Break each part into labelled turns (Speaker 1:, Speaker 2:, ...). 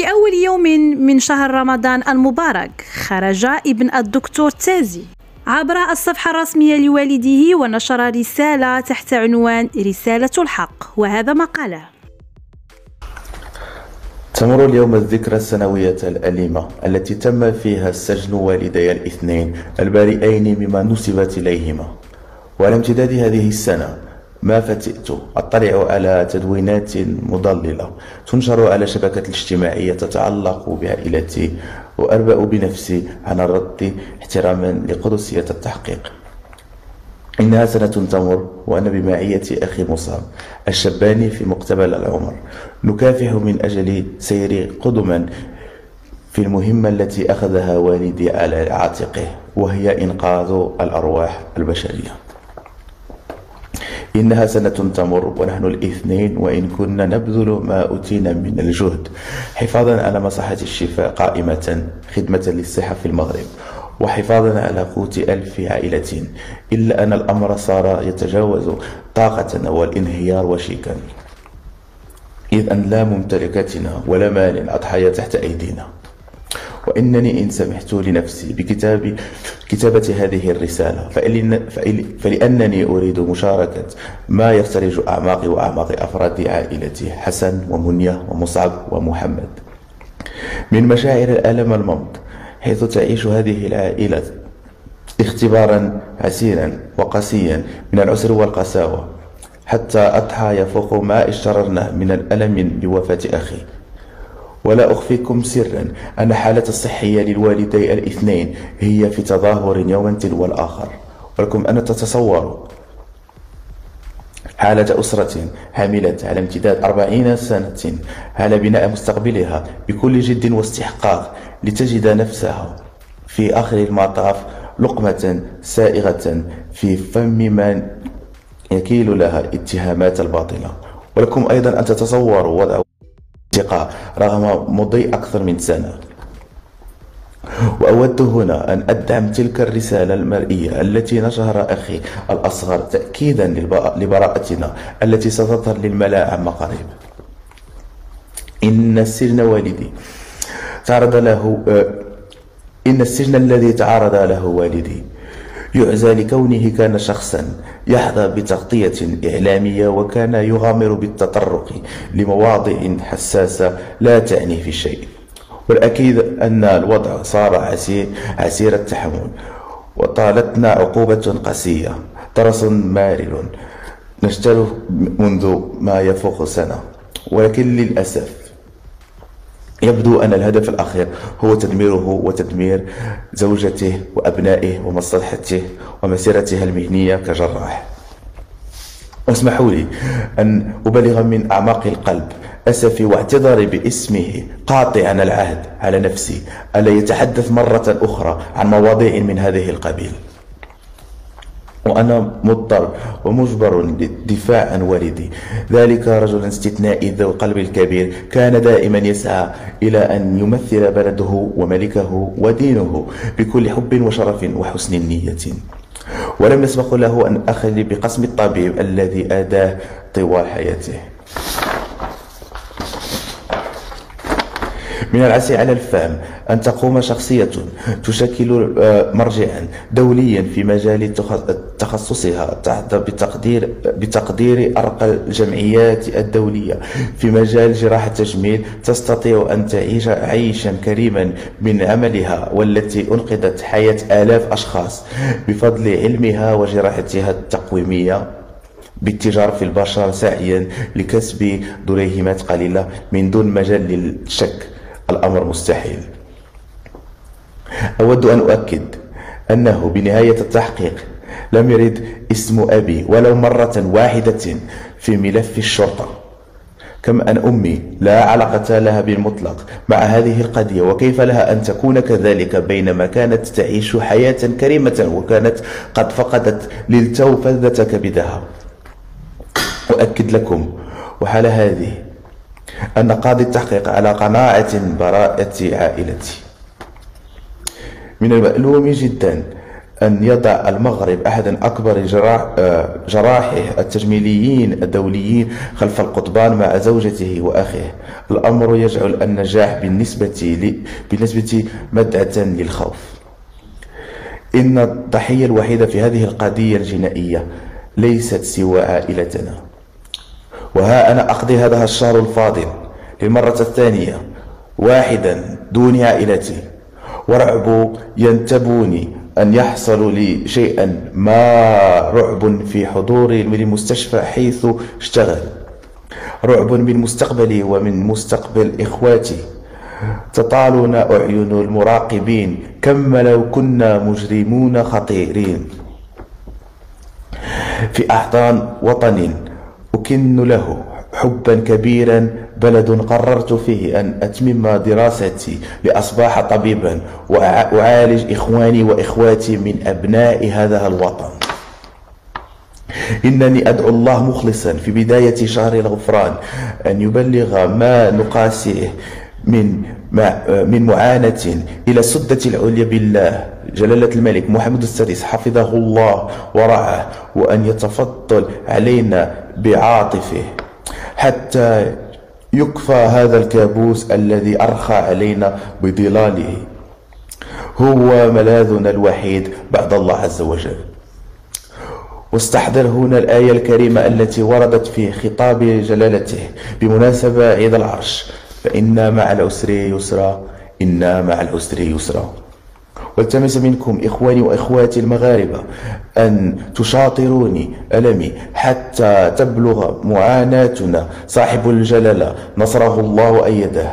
Speaker 1: في أول يوم من شهر رمضان المبارك خرج ابن الدكتور تازي عبر الصفحة الرسمية لوالده ونشر رسالة تحت عنوان رسالة الحق، وهذا ما قاله:
Speaker 2: تمر اليوم الذكرى السنوية الأليمة التي تم فيها سجن والدي الاثنين البريئين مما نسبت إليهما. وعلى امتداد هذه السنة ما فتئت أطلع على تدوينات مضللة تنشر على الشبكة الاجتماعية تتعلق بعائلتي، وأربأ بنفسي عن الرد احتراما لقدسية التحقيق. إنها سنة تمر وأنا بمعية أخي مصعب الشباني في مقتبل العمر نكافح من أجل سير قدما في المهمة التي أخذها والدي على عاتقه، وهي إنقاذ الأرواح البشرية. إنها سنة تمر ونحن الاثنين وإن كنا نبذل ما أوتينا من الجهد حفاظا على مصلحة الشفاء قائمة خدمة للصحة في المغرب وحفاظا على قوت 1000 عائلة، إلا أن الأمر صار يتجاوز طاقتنا والانهيار وشيكا، إذ أن لا ممتلكاتنا ولا مال أضحايا تحت أيدينا. وإنني إن سمحت لنفسي بكتابة هذه الرسالة فلأنني أريد مشاركة ما يفترج أعماقي وأعماق أفراد عائلتي حسن ومنية ومصعب ومحمد من مشاعر الألم الممض، حيث تعيش هذه العائلة اختبارا عسيرا وقاسيا من العسر والقساوة، حتى أضحى يفوق ما اشتررنا من الألم بوفاة أخي. ولا أخفيكم سرا أن حالة الصحية للوالدي الاثنين هي في تدهور يوما تلو الآخر، ولكم أن تتصوروا حالة أسرة عملت على امتداد 40 سنة على بناء مستقبلها بكل جد واستحقاق لتجد نفسها في آخر المطاف لقمة سائغة في فم من يكيل لها اتهامات الباطلة. ولكم أيضا أن تتصوروا وضع رغم مضي أكثر من سنة. وأود هنا أن أدعم تلك الرسالة المرئية التي نشرها أخي الأصغر تأكيدا لبراءتنا التي ستظهر للملاء عما قريب. إن السجن الذي تعرض له والدي يعزى لكونه كان شخصا يحظى بتغطية إعلامية، وكان يغامر بالتطرق لمواضع حساسة لا تعني في شيء. والأكيد أن الوضع صار عسير التحمل، وطالتنا عقوبة قاسية، طرس مارر نشتله منذ ما يفوق سنة. ولكن للأسف يبدو أن الهدف الأخير هو تدميره وتدمير زوجته وأبنائه ومصلحته ومسيرته المهنية كجراح. واسمحوا لي أن أبلغ من أعماق القلب أسفي واعتذاري باسمه قاطعا العهد على نفسي ألا يتحدث مرة أخرى عن مواضيع من هذه القبيل. وأنا مضطر ومجبر للدفاع عن والدي، ذلك رجل استثنائي ذو القلب الكبير كان دائما يسعى إلى أن يمثل بلده وملكه ودينه بكل حب وشرف وحسن نية، ولم يسبق له أن أخلي بقسم الطبيب الذي أداه طوال حياته. من العسي على الفهم أن تقوم شخصية تشكل مرجعا دوليا في مجال تخصصها بتقدير أرقى الجمعيات الدولية في مجال جراحة التجميل تستطيع أن تعيش عيشا كريما من عملها، والتي أنقذت حياة آلاف أشخاص بفضل علمها وجراحتها التقويمية بالتجارة في البشر، سعيا لكسب دريهمات قليلة من دون مجال للشك. الأمر مستحيل. أود أن أؤكد أنه بنهاية التحقيق لم يرد اسم أبي ولو مرة واحدة في ملف الشرطة، كما أن أمي لا علاقة لها بالمطلق مع هذه القضية، وكيف لها أن تكون كذلك بينما كانت تعيش حياة كريمة وكانت قد فقدت للتو فلذة كبدها. أؤكد لكم وحال هذه أن قاضي التحقيق على قناعة براءة عائلتي. من المألوم جدا أن يضع المغرب أحد أكبر جراحه التجميليين الدوليين خلف القضبان مع زوجته وأخيه. الأمر يجعل النجاح بالنسبة مدعاة للخوف. إن الضحية الوحيدة في هذه القضية الجنائية ليست سوى عائلتنا. وها أنا أقضي هذا الشهر الفاضل للمرة الثانية واحدا دون عائلتي، ورعب ينتابني أن يحصل لي شيئا ما. رعب في حضوري للمستشفى حيث اشتغل، رعب من مستقبلي ومن مستقبل إخواتي. تطالنا أعين المراقبين كما لو كنا مجرمون خطيرين في أحضان وطن أكن له حبا كبيرا، بلد قررت فيه أن أتمم دراستي لأصبح طبيبا وأعالج إخواني وإخواتي من أبناء هذا الوطن. إنني أدعو الله مخلصا في بداية شهر الغفران أن يبلغ ما نقاسيه من معاناة إلى السدة العليا بالله جلالة الملك محمد السادس حفظه الله ورعاه، وأن يتفضل علينا بعاطفه حتى يكفى هذا الكابوس الذي أرخى علينا بظلاله. هو ملاذنا الوحيد بعد الله عز وجل. واستحضر هنا الآية الكريمة التي وردت في خطاب جلالته بمناسبة عيد العرش: فإن مع العسر يسرا، إن مع العسر يسرا. والتمس منكم إخواني وإخواتي المغاربة أن تشاطروني ألمي حتى تبلغ معاناتنا صاحب الجلالة نصره الله وأيده،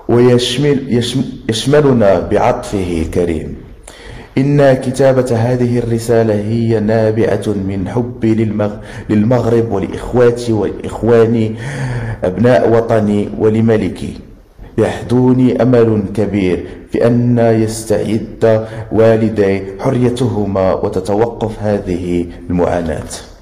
Speaker 2: ويشملنا بعطفه الكريم. إن كتابة هذه الرسالة هي نابعة من حبي للمغرب ولإخواتي وإخواني أبناء وطني ولملكي. يحدوني أمل كبير في أن يستعد والدي حريتهما وتتوقف هذه المعاناة.